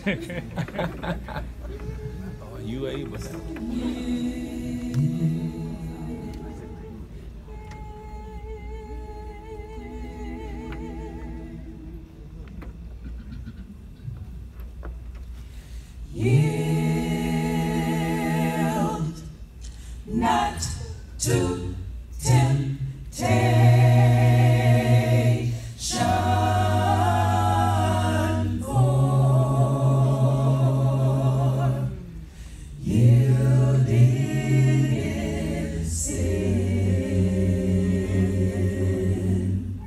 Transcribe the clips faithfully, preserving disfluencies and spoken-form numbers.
Are you able to? Yield not to temptation, for yielding is sin.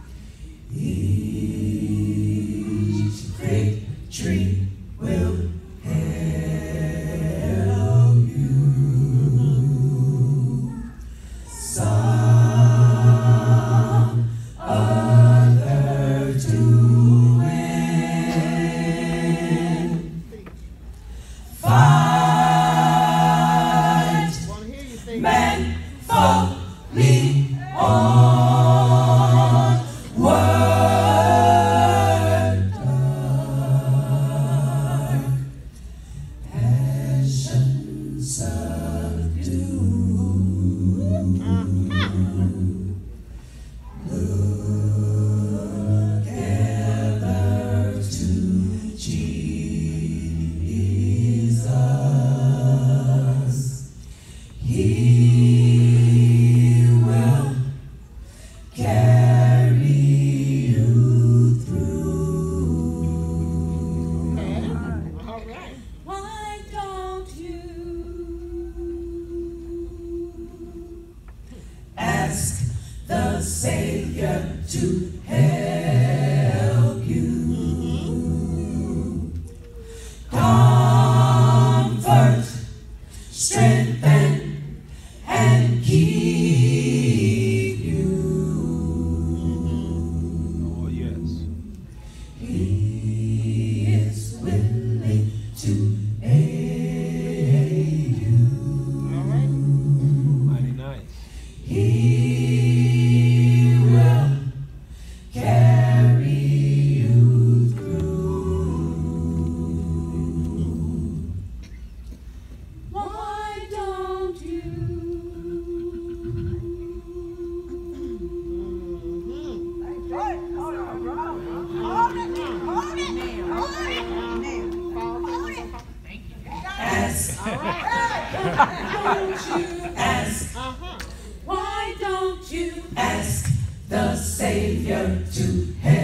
Each victory will help you. Some other to win. Fight manfully on, word dark, passion subdue. Look ever to Jesus. He will carry you through. All right. Why don't you ask the Savior to help you? Comfort, strengthen, and keep you. Oh, yes. He is willing to aid you. All right. Mighty nice. He will carry you through. Why don't you ask? Don't you ask? Uh-huh. Why don't you ask the Savior to help